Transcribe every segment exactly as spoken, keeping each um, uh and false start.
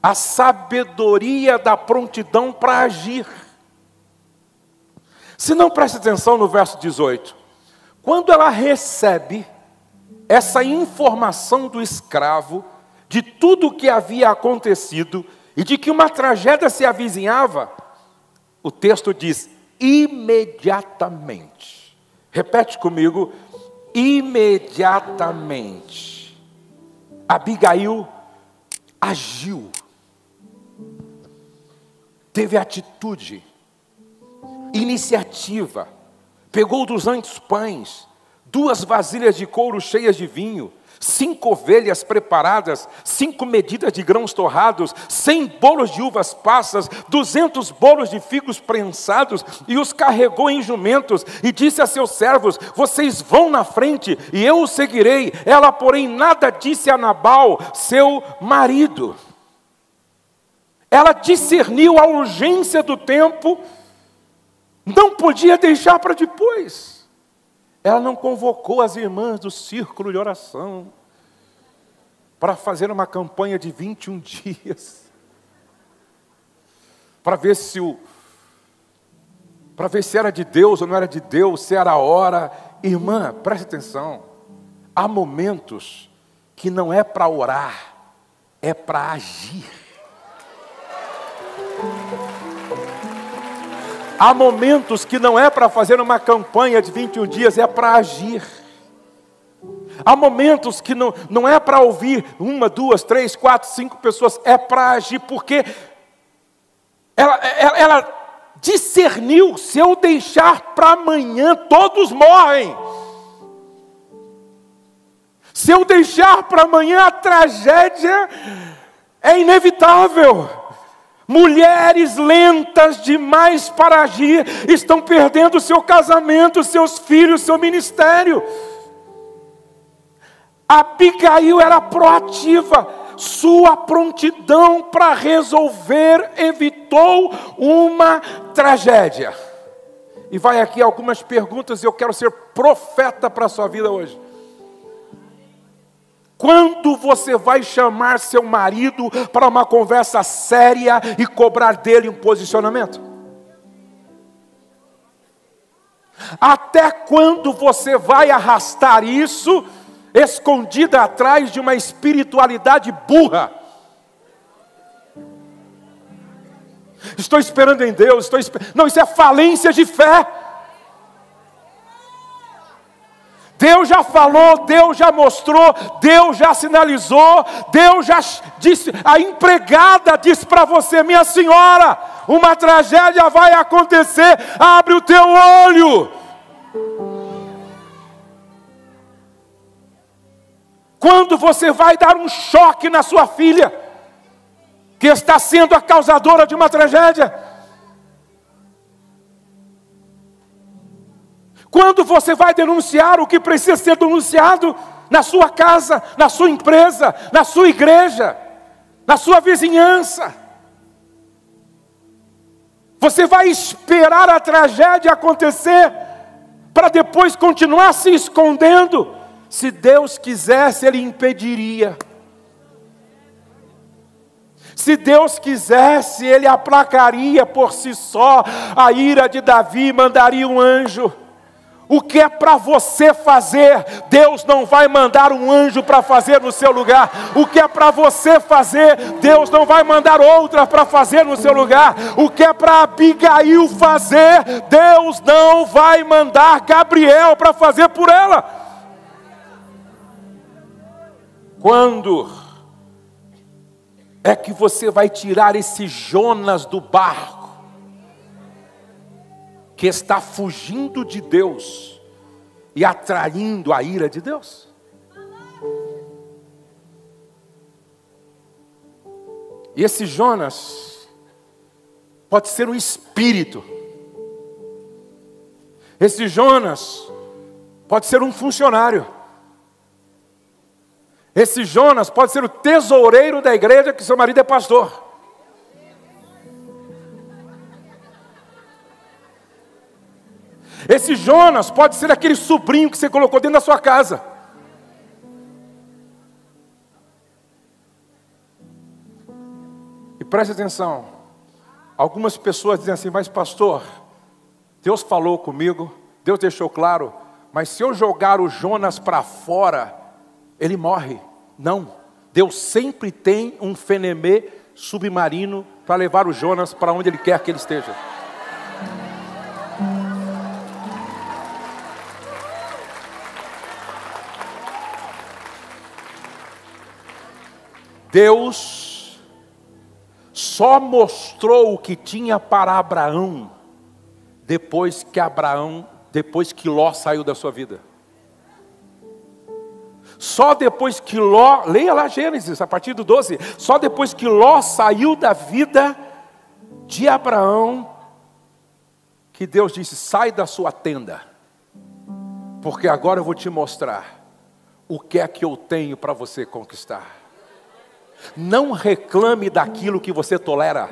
a sabedoria da prontidão para agir. Se não preste atenção no verso dezoito, quando ela recebe essa informação do escravo, de tudo o que havia acontecido, e de que uma tragédia se avizinhava, o texto diz, imediatamente. Repete comigo, imediatamente. Abigail agiu, teve atitude, iniciativa, pegou duzentos pães, duas vasilhas de couro cheias de vinho, cinco ovelhas preparadas, cinco medidas de grãos torrados, cem bolos de uvas passas, duzentos bolos de figos prensados, e os carregou em jumentos, e disse a seus servos, vocês vão na frente, e eu os seguirei. Ela, porém, nada disse a Nabal, seu marido. Ela discerniu a urgência do tempo, não podia deixar para depois. Ela não convocou as irmãs do círculo de oração para fazer uma campanha de vinte e um dias, para ver se o, para ver se era de Deus ou não era de Deus, se era a hora. Irmã, preste atenção, há momentos que não é para orar, é para agir. Há momentos que não é para fazer uma campanha de vinte e um dias, é para agir. Há momentos que não, não é para ouvir uma, duas, três, quatro, cinco pessoas, é para agir, porque ela, ela, ela discerniu, se eu deixar para amanhã, todos morrem. Se eu deixar para amanhã, a tragédia é inevitável. Mulheres lentas demais para agir estão perdendo seu casamento, seus filhos, seu ministério. Abigail era proativa, sua prontidão para resolver evitou uma tragédia. E vai aqui algumas perguntas, e eu quero ser profeta para a sua vida hoje. Quando você vai chamar seu marido para uma conversa séria e cobrar dele um posicionamento? Até quando você vai arrastar isso escondida atrás de uma espiritualidade burra? Estou esperando em Deus, estou esper... não, isso é falência de fé. Deus já falou, Deus já mostrou, Deus já sinalizou, Deus já disse, a empregada disse para você, minha senhora, uma tragédia vai acontecer, abre o teu olho. Quando você vai dar um choque na sua filha, que está sendo a causadora de uma tragédia? Quando você vai denunciar o que precisa ser denunciado na sua casa, na sua empresa, na sua igreja, na sua vizinhança? Você vai esperar a tragédia acontecer para depois continuar se escondendo? Se Deus quisesse, Ele impediria. Se Deus quisesse, Ele aplacaria por si só a ira de Davi, mandaria um anjo. O que é para você fazer, Deus não vai mandar um anjo para fazer no seu lugar. O que é para você fazer, Deus não vai mandar outra para fazer no seu lugar. O que é para Abigail fazer, Deus não vai mandar Gabriel para fazer por ela. Quando é que você vai tirar esse Jonas do barco, que está fugindo de Deus e atraindo a ira de Deus? E esse Jonas pode ser um espírito. Esse Jonas pode ser um funcionário. Esse Jonas pode ser o tesoureiro da igreja que seu marido é pastor. Esse Jonas pode ser aquele sobrinho que você colocou dentro da sua casa. E preste atenção, algumas pessoas dizem assim, mas pastor, Deus falou comigo, Deus deixou claro, mas se eu jogar o Jonas para fora, ele morre. Não, Deus sempre tem um fenemê submarino para levar o Jonas para onde Ele quer que ele esteja. Deus só mostrou o que tinha para Abraão depois que Abraão, depois que Ló saiu da sua vida. Só depois que Ló, leia lá Gênesis, a partir do doze, só depois que Ló saiu da vida de Abraão, que Deus disse, sai da sua tenda, porque agora eu vou te mostrar o que é que eu tenho para você conquistar. Não reclame daquilo que você tolera.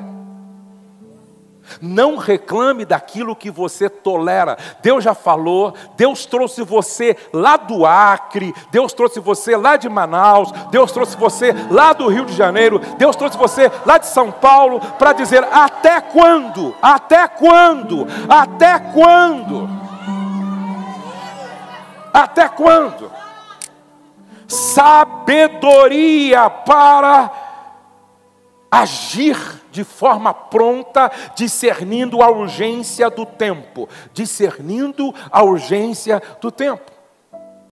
Não reclame daquilo que você tolera. Deus já falou, Deus trouxe você lá do Acre, Deus trouxe você lá de Manaus, Deus trouxe você lá do Rio de Janeiro, Deus trouxe você lá de São Paulo, para dizer, até quando? Até quando? Até quando? Até quando? Sabedoria para agir de forma pronta, discernindo a urgência do tempo. Discernindo a urgência do tempo.